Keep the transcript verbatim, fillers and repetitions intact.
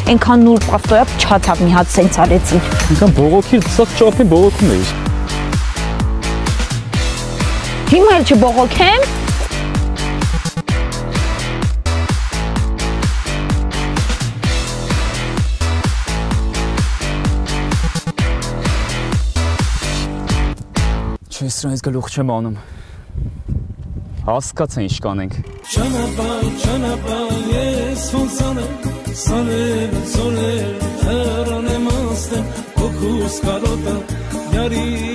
այնքան նուրբ ավտոյա չաթավ մի հատ սենց արեցին։ Ինքան բողոքել, սաղ չափին բողոքում էիր։ Հիմա էլ չբողոքեմ։ Չէ, սրանից գլուխ չեմ անում։ Հասկացա ինչ կանենք։ Չանապար, չանապար, ես ոնց անեմ, սանել, ծոնել, հեռան եմ անցնել, հոգուս կարոտը, յարի